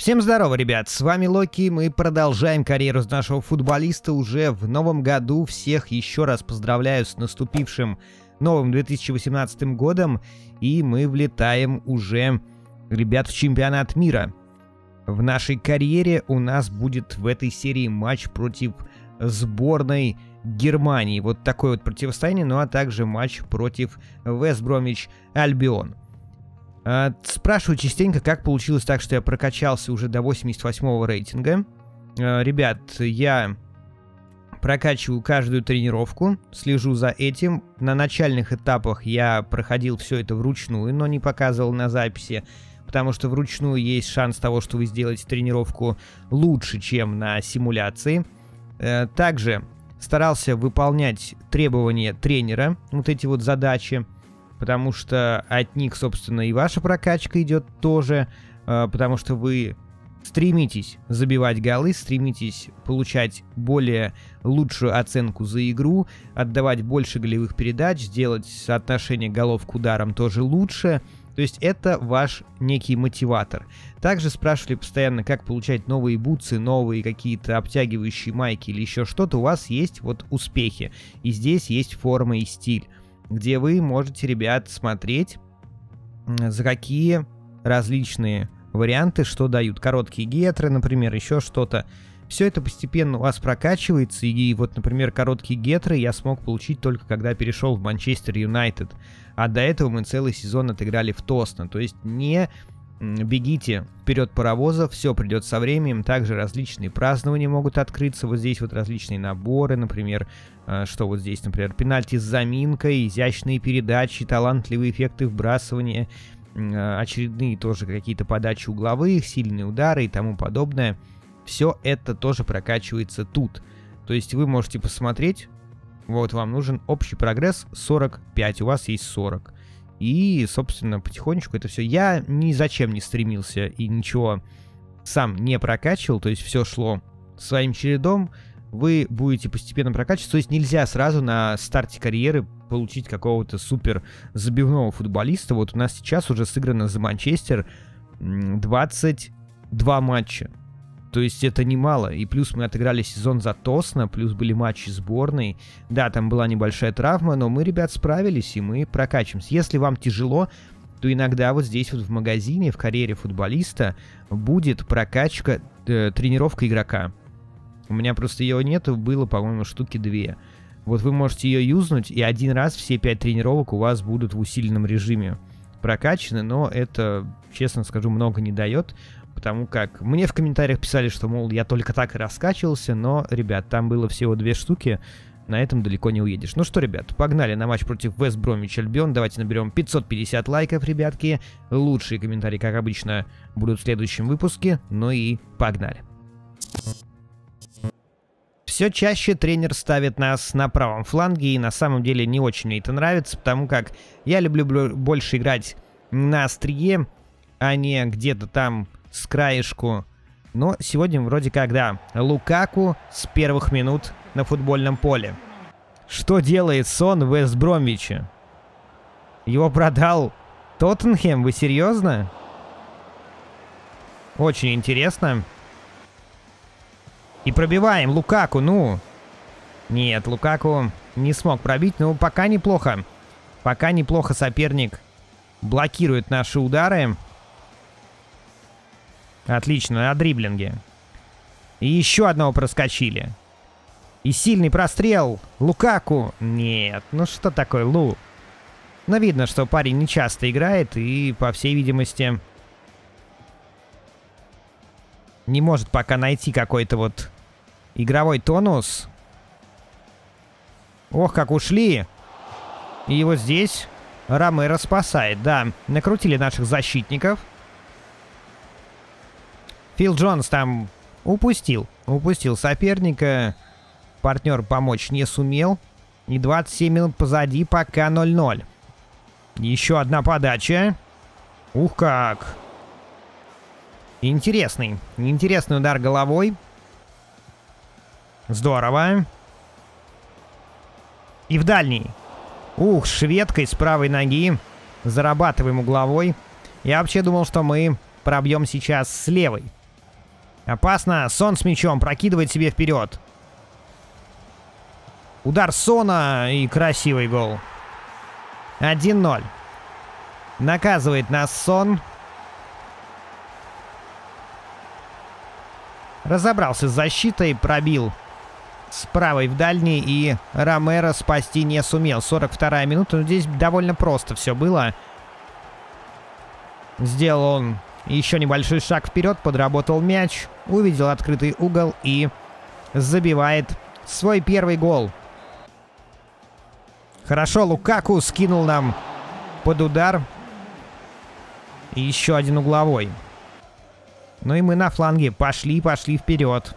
Всем здорово, ребят, с вами Локи, мы продолжаем карьеру нашего футболиста уже в новом году. Всех еще раз поздравляю с наступившим новым 2018 годом, и мы влетаем уже, ребят, в чемпионат мира. В нашей карьере у нас будет в этой серии матч против сборной Германии. Вот такое вот противостояние, ну а также матч против Вест Бромвич Альбион. Спрашиваю частенько, как получилось так, что я прокачался уже до 88-го рейтинга. Ребят, я прокачиваю каждую тренировку, слежу за этим. На начальных этапах я проходил все это вручную, но не показывал на записи, потому что вручную есть шанс того, что вы сделаете тренировку лучше, чем на симуляции. Также старался выполнять требования тренера, вот эти вот задачи, потому что от них, собственно, и ваша прокачка идет тоже, потому что вы стремитесь забивать голы, стремитесь получать более лучшую оценку за игру, отдавать больше голевых передач, делать соотношение голов к ударам тоже лучше. То есть это ваш некий мотиватор. Также спрашивали постоянно, как получать новые бутсы, новые какие-то обтягивающие майки или еще что-то. У вас есть вот успехи. И здесь есть форма и стиль, где вы можете, ребят, смотреть, за какие различные варианты что дают. Короткие гетры, например, еще что-то. Все это постепенно у вас прокачивается. И вот, например, короткие гетры я смог получить только когда перешел в Манчестер Юнайтед. А до этого мы целый сезон отыграли в Тосно. То есть не бегите вперед паровоза, все придет со временем. Также различные празднования могут открыться. Вот здесь вот различные наборы, например, что вот здесь, например, пенальти с заминкой, изящные передачи, талантливые эффекты вбрасывания, очередные тоже какие-то подачи угловых, сильные удары и тому подобное. Все это тоже прокачивается тут. То есть вы можете посмотреть, вот вам нужен общий прогресс 45, у вас есть 40. И, собственно, потихонечку это все. Я ни зачем не стремился и ничего сам не прокачивал, то есть все шло своим чередом. Вы будете постепенно прокачиваться, то есть нельзя сразу на старте карьеры получить какого-то супер забивного футболиста. Вот у нас сейчас уже сыграно за Манчестер 22 матча. То есть это немало. И плюс мы отыграли сезон за Тосно, плюс были матчи сборной. Да, там была небольшая травма, но мы, ребят, справились, и мы прокачиваемся. Если вам тяжело, то иногда вот здесь вот в магазине, в карьере футболиста будет прокачка, тренировка игрока. У меня просто ее нету, было, по-моему, штуки 2. Вот вы можете ее юзнуть, и один раз все 5 тренировок у вас будут в усиленном режиме прокачаны, но это, честно скажу, много не дает. Потому как мне в комментариях писали, что, мол, я только так и раскачивался, но, ребят, там было всего 2 штуки, на этом далеко не уедешь. Ну что, ребят, погнали на матч против Вест Бромвич Альбион. Давайте наберем 550 лайков, ребятки. Лучшие комментарии, как обычно, будут в следующем выпуске. Ну и погнали. Все чаще тренер ставит нас на правом фланге, и на самом деле не очень мне это нравится, потому как я люблю больше играть на острие, а не где-то там с краешку. Но сегодня вроде как, да, Лукаку с первых минут на футбольном поле. Что делает Сон в Вест Бромвиче? Его продал Тоттенхэм? Вы серьезно? Очень интересно. И пробиваем Лукаку, ну. Нет, Лукаку не смог пробить, но пока неплохо. Пока неплохо соперник блокирует наши удары. Отлично, на дриблинге. И еще одного проскочили. И сильный прострел. Лукаку. Нет, ну что такое, Лу? Но видно, что парень не часто играет и, по всей видимости, не может пока найти какой-то вот игровой тонус. Ох, как ушли. И вот здесь Ромеро спасает. Да, накрутили наших защитников. Фил Джонс там упустил соперника. Партнер помочь не сумел. И 27 минут позади, пока 0-0. Еще одна подача. Ух как. Интересный удар головой. Здорово. И в дальний. Ух, шведкой с правой ноги. Зарабатываем угловой. Я вообще думал, что мы пробьем сейчас с левой. Опасно. Сон с мячом прокидывает себе вперед. Удар Сона и красивый гол. 1-0. Наказывает нас Сон. Разобрался с защитой, пробил с правой в дальний, и Ромеро спасти не сумел. 42-я минута, но здесь довольно просто все было. Сделал он еще небольшой шаг вперед, подработал мяч, увидел открытый угол и забивает свой первый гол. Хорошо, Лукаку скинул нам под удар. И еще один угловой. Ну и мы на фланге пошли вперед.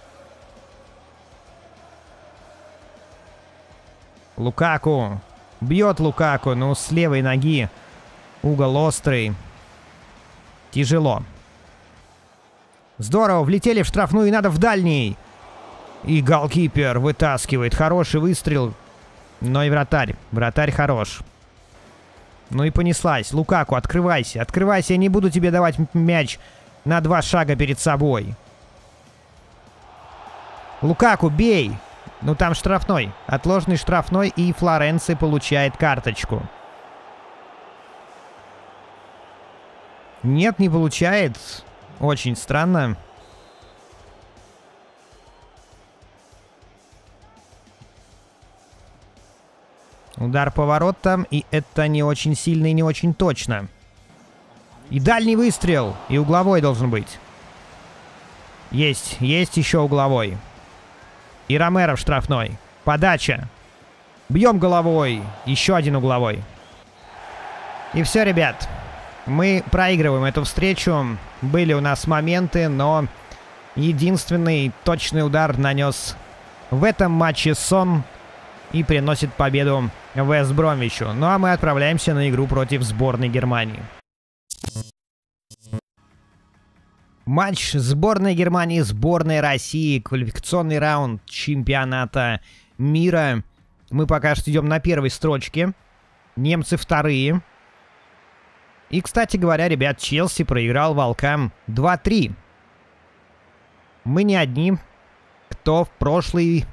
Лукаку. Бьет Лукаку, но с левой ноги. Угол острый. Тяжело. Здорово, влетели в штрафную, и надо в дальний. И голкипер вытаскивает. Хороший выстрел. Но и вратарь. Вратарь хорош. Ну и понеслась. Лукаку, открывайся. Открывайся, я не буду тебе давать мяч на 2 шага перед собой. Лукаку, бей! Ну там штрафной. Отложенный штрафной, и Флоренци получает карточку. Нет, не получает. Очень странно. Удар по воротам, и это не очень сильно и не очень точно. И дальний выстрел, и угловой должен быть. Есть еще угловой. И Ромеро в штрафной. Подача. Бьем головой. Еще один угловой. И все, ребят. Мы проигрываем эту встречу. Были у нас моменты, но единственный точный удар нанес в этом матче Сон и приносит победу Вест Бромвичу. Ну а мы отправляемся на игру против сборной Германии. Матч сборной Германии, сборной России, квалификационный раунд чемпионата мира. Мы пока что идем на первой строчке. Немцы вторые. И, кстати говоря, ребят, Челси проиграл волкам 2-3. Мы не одни, кто в прошлый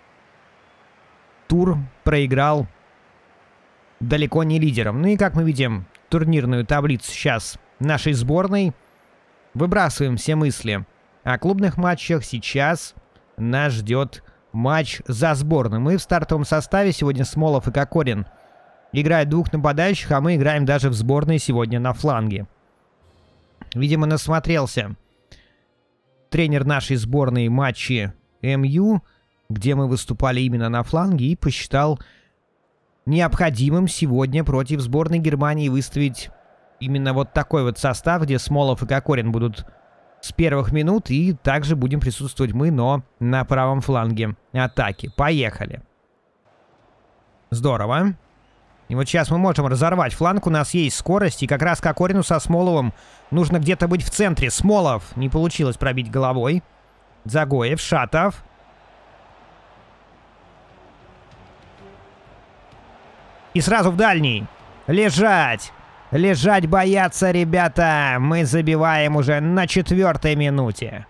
тур проиграл далеко не лидером. Ну и, как мы видим, турнирную таблицу сейчас нашей сборной. Выбрасываем все мысли о клубных матчах. Сейчас нас ждет матч за сборную. Мы в стартовом составе. Сегодня Смолов и Кокорин играют двух нападающих, а мы играем даже в сборной сегодня на фланге. Видимо, насмотрелся тренер нашей сборной матчи МЮ, где мы выступали именно на фланге, и посчитал необходимым сегодня против сборной Германии выставить именно вот такой вот состав, где Смолов и Кокорин будут с первых минут, и также будем присутствовать мы, но на правом фланге атаки. Поехали. Здорово. И вот сейчас мы можем разорвать фланг, у нас есть скорость, и как раз Кокорину со Смоловым нужно где-то быть в центре. Смолов не получилось пробить головой. Загоев, Шатов. И сразу в дальний. Лежать! Лежать боятся, ребята! Мы забиваем уже на 4-й минуте.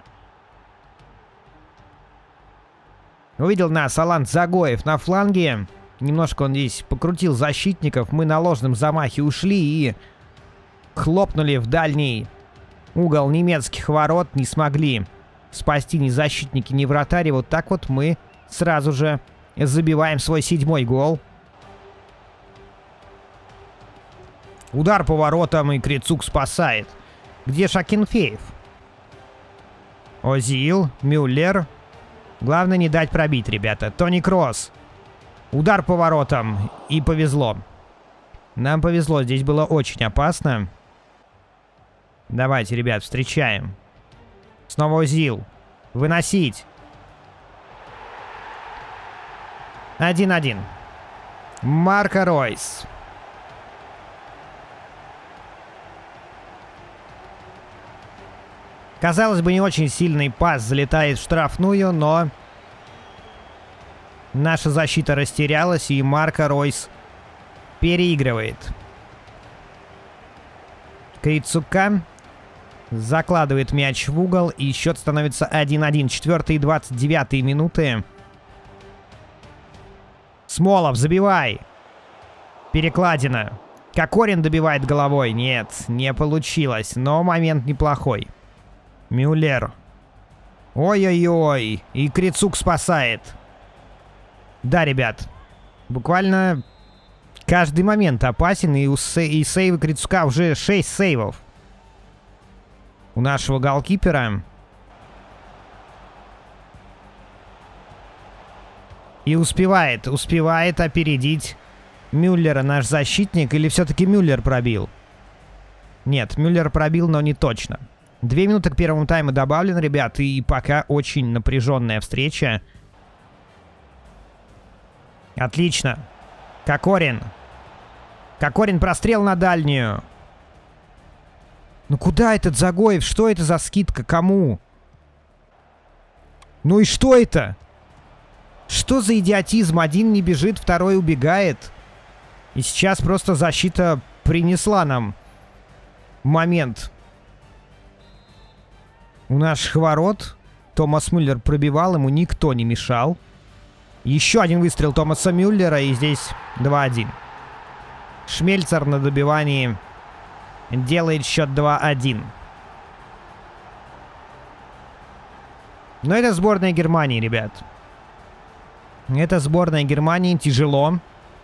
Увидел нас Алан Загоев на фланге. Немножко он здесь покрутил защитников. Мы на ложном замахе ушли и хлопнули в дальний угол немецких ворот. Не смогли спасти ни защитники, ни вратарь. Вот так вот мы сразу же забиваем свой 7-й гол. Удар по воротам, и Крицук спасает. Где Шакинфеев? Озил, Мюллер. Главное не дать пробить, ребята. Тони Кросс. Удар по воротам. И повезло. Нам повезло. Здесь было очень опасно. Давайте, ребят, встречаем. Снова Озил. Выносить. 1-1. Марко Ройс. Казалось бы, не очень сильный пас залетает в штрафную, но наша защита растерялась, и Марко Ройс переигрывает Крицука. Закладывает мяч в угол, и счет становится 1-1. 4-й и 29-й минуты. Смолов, забивай. Перекладина. Кокорин добивает головой. Нет, не получилось, но момент неплохой. Мюллер. Ой-ой-ой. И Крицук спасает. Да, ребят. Буквально каждый момент опасен, и сейвы Крицука уже 6 сейвов. У нашего голкипера. И успевает опередить Мюллера наш защитник, или все-таки Мюллер пробил? Нет, Мюллер пробил, но не точно. 2 минуты к первому тайму добавлено, ребят, и пока очень напряженная встреча. Отлично. Кокорин. Кокорин, прострел на дальнюю. Ну куда этот Загоев? Что это за скидка? Кому? Ну и что это? Что за идиотизм? Один не бежит, второй убегает. И сейчас просто защита принесла нам момент. У наших ворот Томас Мюллер пробивал, ему никто не мешал. Еще один выстрел Томаса Мюллера, и здесь 2-1. Шмельцер на добивании делает счет 2-1. Но это сборная Германии, ребят. Это сборная Германии, тяжело.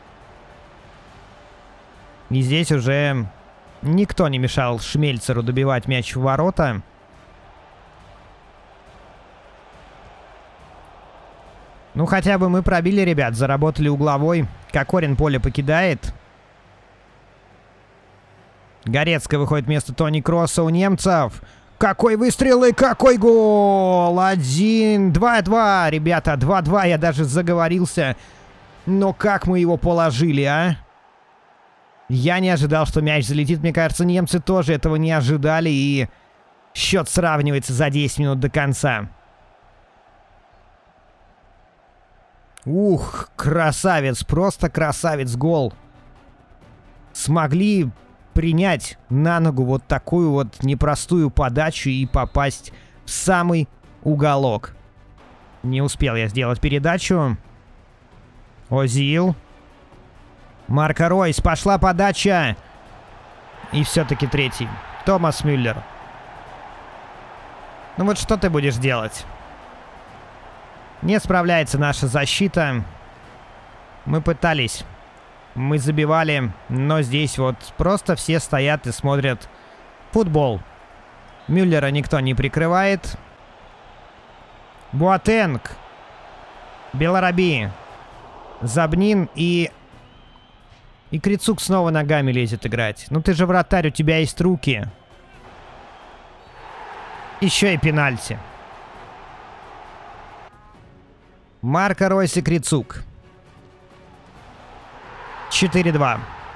И здесь уже никто не мешал Шмельцеру добивать мяч в ворота. Ну, хотя бы мы пробили, ребят, заработали угловой. Кокорин поле покидает. Горецкая выходит вместо Тони Кросса у немцев. Какой выстрел и какой гол! 2-2, ребята, 2-2. Я даже заговорился. Но как мы его положили, а? Я не ожидал, что мяч залетит. Мне кажется, немцы тоже этого не ожидали. И счет сравнивается за 10 минут до конца. Ух, красавец, просто красавец гол. Смогли принять на ногу вот такую вот непростую подачу и попасть в самый уголок. Не успел я сделать передачу. Озил. Марко Ройс, пошла подача. И все-таки третий. Томас Мюллер. Ну вот что ты будешь делать? Не справляется наша защита. Мы пытались. Мы забивали. Но здесь вот просто все стоят и смотрят футбол. Мюллера никто не прикрывает. Буатенг. Белараби. Забнин и Крицук снова ногами лезет играть. Ну ты же вратарь, у тебя есть руки. Еще и пенальти. Марко Ройс и Крицук. 4-2.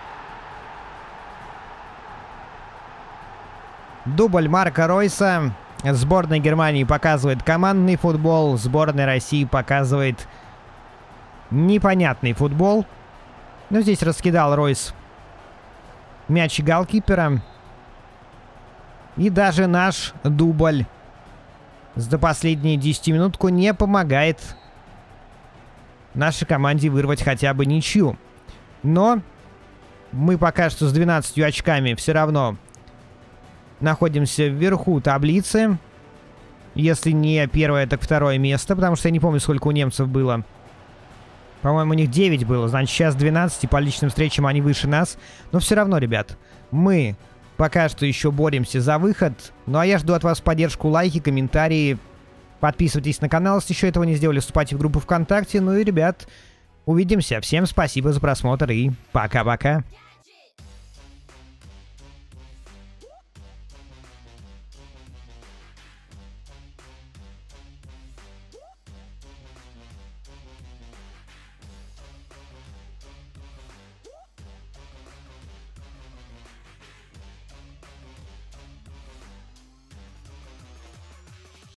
Дубль Марко Ройса. Сборная Германии показывает командный футбол. Сборная России показывает непонятный футбол. Но здесь раскидал Ройс мяч голкипера. И даже наш дубль за последние 10-минутку не помогает нашей команде вырвать хотя бы ничью. Но мы пока что с 12 очками все равно находимся вверху таблицы. Если не первое, так второе место. Потому что я не помню, сколько у немцев было. По-моему, у них 9 было. Значит, сейчас 12. И по личным встречам они выше нас. Но все равно, ребят, мы пока что еще боремся за выход. Ну а я жду от вас поддержку, лайки, комментарии. Подписывайтесь на канал, если еще этого не сделали. Вступайте в группу ВКонтакте. Ну и, ребят, увидимся. Всем спасибо за просмотр и пока-пока.